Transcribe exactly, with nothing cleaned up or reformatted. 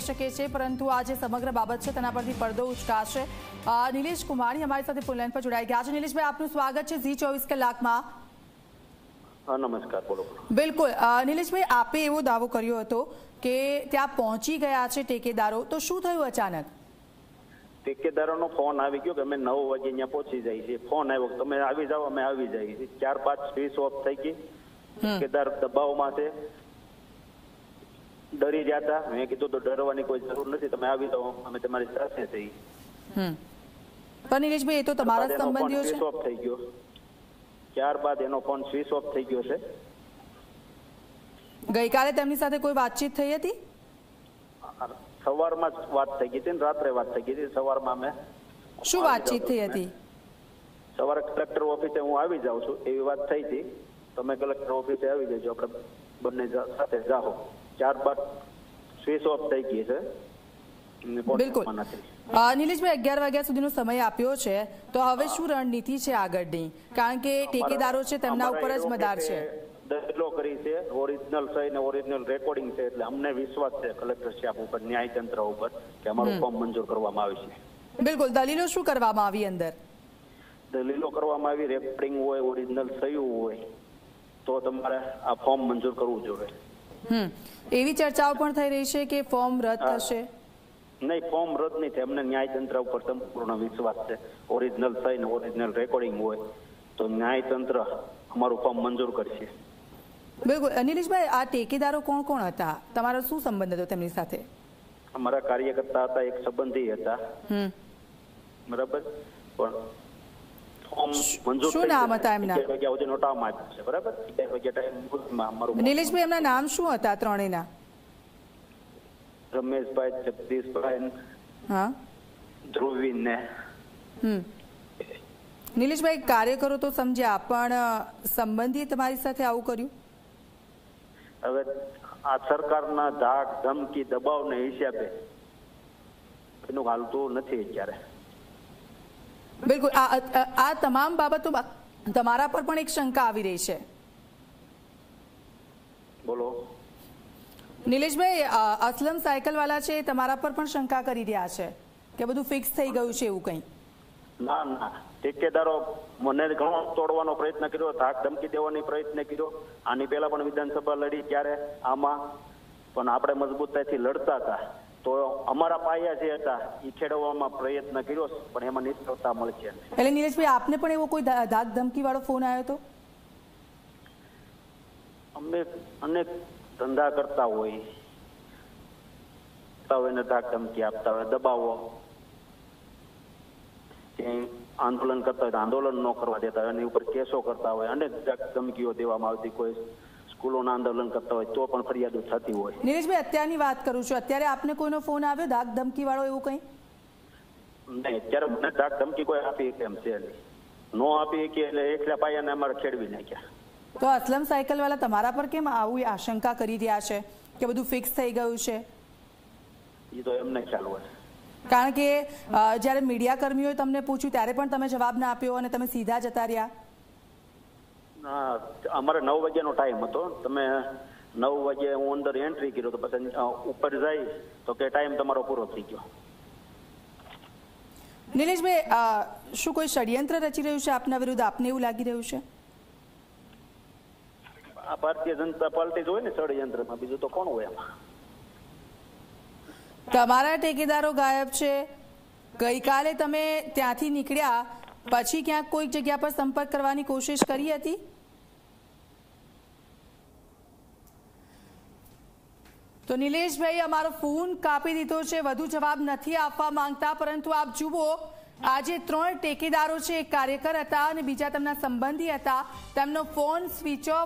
શકે છે, પરંતુ આ જે સમગ્ર બાબત છે તેના પરથી પડદો ઉચકાશે। નિલેશ કુમારી અમારી સાથે ફોન લાઈન પર જોડાઈ ગયા છે। નિલેશભાઈ, આપનું સ્વાગત છે ઝી ચોવીસ કલાકમાં। નમસ્કાર, બોલો। બિલકુલ નિલેશભાઈ, આપે એવો દાવો કર્યો હતો કે ત્યાં પહોંચી ગયા છે ટેકેદારો, તો શું થયું અચાનક? ટેકેદારોનો ફોન આવી ગયો કે અમે નવ વાગે અહીંયા પહોંચી જાય છે। ફોન આવ્યો કે તમે આવી જાઓ, અમે આવી જઈએ છીએ। ચાર પાંચ સ્વિચ ઓફ થઈ ગઈ, ટેકેદાર દબાવમાં છે, ડરી ગયા હતા। મેં કીધું તો ડરવાની કોઈ જરૂર નથી, તમે આવી જાઓ, અમે તમારી સાથે છીએ। પણ નિલેશભાઈ, એ તો તમારા સંબંધીઓ છે। સ્વિચ ઓફ થઈ ગયો, ત્યારબાદ એનો ફોન સ્વિચ ઓફ થઈ ગયો છે। ગઈકાલે તેમની સાથે કોઈ વાતચીત થઈ હતી? સવારમાં જ વાત થઈ ગઈ હતી ને રાત્રે વાત થઈ ગઈ હતી। સવારમાં અમે શું વાતચીત થઈ હતી? સવારે કલેક્ટર ઓફિસે હું આવી જાઉં છું એવી વાત થઈ હતી। તમે કલેક્ટર ઓફિસે આવી જજો, આપણે બંને સાથે જાઓ। ત્યારબાદ સ્વિચ ઓફ થઈ ગઈ છે। બિલકુલ નિલેશભાઈ, અગિયાર વાગ્યા સુધીનો સમય આપ્યો છે, તો હવે શું રણનીતિ છે આગળની? કારણ કે ટેકેદારો છે તેમના ઉપર જ મદાર છે। દલીલો કરી છે, ઓરિજિનલ સહી ને ઓરિજિનલ રેકોર્ડિંગ છે, એટલે અમને વિશ્વાસ છે કલેક્ટર સાહેબ ઉપર, ન્યાયતંત્ર ઉપર, કે અમારું ફોર્મ મંજૂર કરવામાં આવે છે। બિલકુલ, દલીલો શું કરવામાં આવી? અંદર દલીલો કરવામાં આવી, રેકોર્ડિંગ હોય, ઓરિજિનલ સહી હોય તો તમારે આ ફોર્મ મંજૂર કરવું જોઈએ। હમ એવી ચર્ચાઓ પણ થઈ રહી છે કે ફોર્મ રદ થશે? નહીં, ફોર્મ રદ નહીં થાય, અમને ન્યાયતંત્ર ઉપર સંપૂર્ણ વિશ્વાસ છે। ઓરિજિનલ સહી ને ઓરિજિનલ રેકોર્ડિંગ હોય તો ન્યાયતંત્ર અમારું ફોર્મ મંજૂર કરશે। બિલકુલ નિલેશભાઈ, આ ટેકેદારો કોણ કોણ હતા? તમારો શું સંબંધ હતો તેમની સાથે? અમારા કાર્યકર્તા હતા, એક સંબંધી હતા, બરાબર, પણ ફોર્મ મંજૂર શું નામ હતા એમના? વાગ્યા સુધીનો ટાઈમ આપ્યો છે, બરાબર? અગિયાર વાગ્યા ટાઈમ અમારું। નિલેશભાઈ, એમના નામ શું હતા ત્રણેયના? રમેશભાઈ, જગદીશભાઈ, હા, ધ્રુવીન ને હમ નિલેશભાઈ, કાર્યકરો તો સમજ્યા, પણ સંબંધીએ તમારી સાથે આવું કર્યું? હવે આ સરકારના ધાક ધમકી દબાવને હિસાબે એનું હાલતું નથી અત્યારે। બિલકુલ, આ તમામ બાબતો તમારા પર પણ એક શંકા આવી રહી છે। બોલો નિલેશભાઈ, અસલમ સાયકલ વાળા છે, તમારા પર પણ શંકા કરી રહ્યા છે કે બધું ફિક્સ થઈ ગયું છે એવું કંઈ? ના ના, ઠેકેદારો મને ઘણો તોડવાનો પ્રયત્ન કર્યો, ધાક ધમકી દેવાનો પ્રયત્ન કર્યો। આની પહેલા પણ વિધાનસભા લડી ત્યારે આમાં પણ આપણે મજબૂતાઈથી લડતા હતા, તો અમારા પાયા જે હતા એ ખેડવામાં પ્રયત્ન કર્યો, પણ એમાં નિષ્ફળતા મળશે। એટલે નિલેશભાઈ, આપને પણ એવો કોઈ ધાક ધમકી વાળો ફોન આવ્યો હતો? અમે અનેક ધંધા કરતા હોય, હોય ધાક ધમકી આપતા હોય, દબાવો, આંદોલન કરતા હોય તો આંદોલન ન કરવા દેતા હોય, એની ઉપર કેસો કરતા હોય, અનેક ધમકીઓ દેવામાં આવતી। કોઈ સ્કૂલોના આંદોલન કરતા હોય તો પણ ફરિયાદો થતી હોય। નિલેશભાઈ, અત્યારની વાત કરું છું, અત્યારે આપને કોઈનો ફોન આવ્યો ધાક ધમકી વાળો એવું કંઈ? નહીં, અત્યારે મને ધાક ધમકી કોઈ આપી કેમ છે નહીં, નો આપી કે એટલે એકલા પાયાને અમારે ખેડવી નાખ્યા। તો અસલમ સાયકલ વાળા તમારા પર કેમ આવું આશંકા કરી રહ્યા છે કે બધું ફિક્સ થઈ ગયું છે? એ તો એમને ખ્યાલ હોય, કારણ કે જ્યારે મીડિયા કર્મીઓએ તમને પૂછ્યું ત્યારે પણ તમે જવાબ ના આપ્યો અને તમે સીધા જતા રહ્યા। હા, અમારે નવ વાગ્યાનો ટાઈમ હતો, તમે નવ વાગે હું અંદર એન્ટ્રી કર્યો તો પછી ઉપર જાય તો કે ટાઈમ તમારો પૂરો થઈ ગયો। નિલેશભાઈ, શું કોઈ ષડયંત્ર રચી રહ્યું છે આપના વિરુદ્ધ? આપને એવું લાગી રહ્યું છે? આ ભારતીય જનતા પાર્ટી જ હોય ને ષડયંત્રમાં, બીજું તો કોણ હોય એમાં? તમારા ટેકેદારો ગાયબ છે, ગઈકાલે તમે ત્યાંથી નીકળ્યા પછી ક્યાંક કોઈક જગ્યા પર સંપર્ક કરવાની કોશિશ કરી હતી? તો નિલેશભાઈ, અમારો ફોન કાપી દીધો છે, વધુ જવાબ નથી આપવા માંગતા, પરંતુ આપ જુઓ, આજે ત્રણ ટેકેદારો છે, એક કાર્યકર હતા અને બીજા તેમના સંબંધી હતા, તેમનો ફોન સ્વિચ ઓફ